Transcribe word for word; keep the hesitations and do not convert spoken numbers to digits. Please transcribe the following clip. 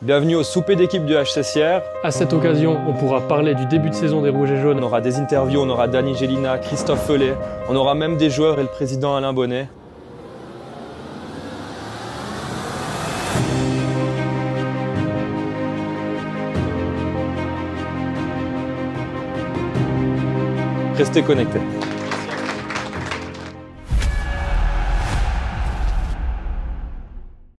Bienvenue au souper d'équipe du H C C R. À cette occasion, on pourra parler du début de saison des Rouges et Jaunes. On aura des interviews, on aura Dani Gélina, Christophe Felet, on aura même des joueurs et le président Alain Bonnet. Restez connectés.